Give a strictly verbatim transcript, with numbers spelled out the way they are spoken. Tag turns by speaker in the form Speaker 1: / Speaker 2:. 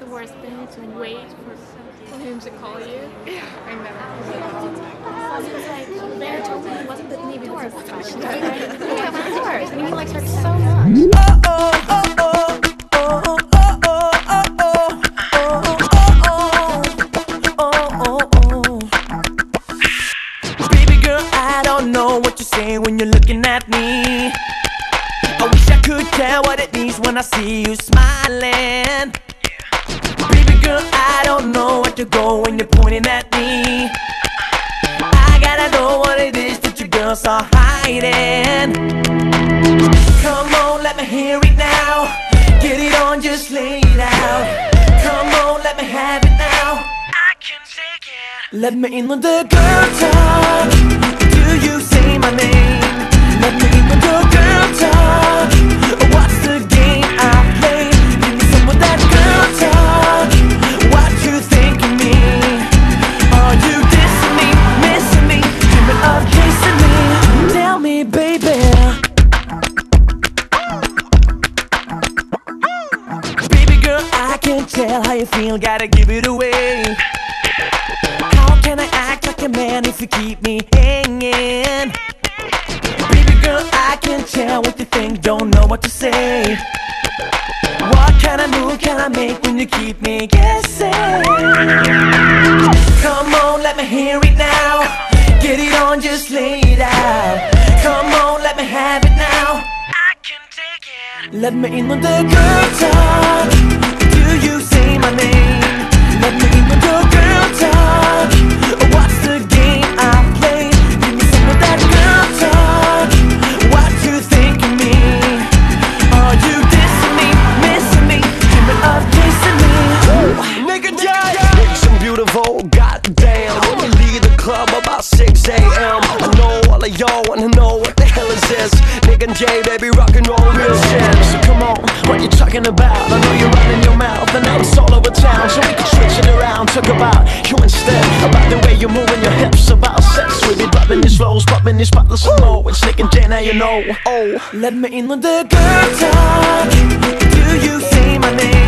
Speaker 1: worst thing to wait for, for him to call you?
Speaker 2: Yeah, I know.
Speaker 1: He was like, Bear told me he wasn't, but maybe it was professional. Yeah, of course. And he likes her so much.
Speaker 3: Oh, oh, oh, oh, oh, oh, oh, oh, oh. Baby girl, I don't know what you say when you're looking at me. I wish I could tell what it means when I see you smiling. Baby girl, I don't know where to go when you're pointing at me. I gotta know what it is that you girls are hiding. Come on, let me hear it now. Get it on, just lay it out. Come on, let me have it now. I can take it. Let me in with the girl talk. Do you say my name? Let me in with the girl talk. What's the game I play? Give me some of that girl talk. What you think of me? Are you dissing me, missing me, dreaming of kissing me? Tell me, baby. Baby girl, I can't tell how you feel, gotta give it away. How can I act like a man if you keep me hanging? Baby girl, I can't tell what you think, don't know what to say. What kind of move can I make when you keep me guessing? Come on, let me hear it now. Get it on, just lay it out. Come on, let me have it now. I can take it. Let me in with the girl talk. Do you say my name? Let me in with the girl talk. What's the game I play? Give me some of that girl talk. What you think of me? Are you dissing me, missing me, dreaming of kissing me? Nigga, Jay,
Speaker 4: Niggas beautiful, goddamn. When you leave the club about six A M I know all of y'all wanna know what the hell is this. Nick and Jay, they be rockin' on real shit. So come on, what you talking about? I know you're running your mouth, and now it's all over town. So we can switch it around, talk about you instead. About the way you're moving your hips, about sex. We be dropping these flows, popping these bottles of more. It's Nick and Jay, now you know. Oh,
Speaker 3: let me in with the girl talk. Do you say my name?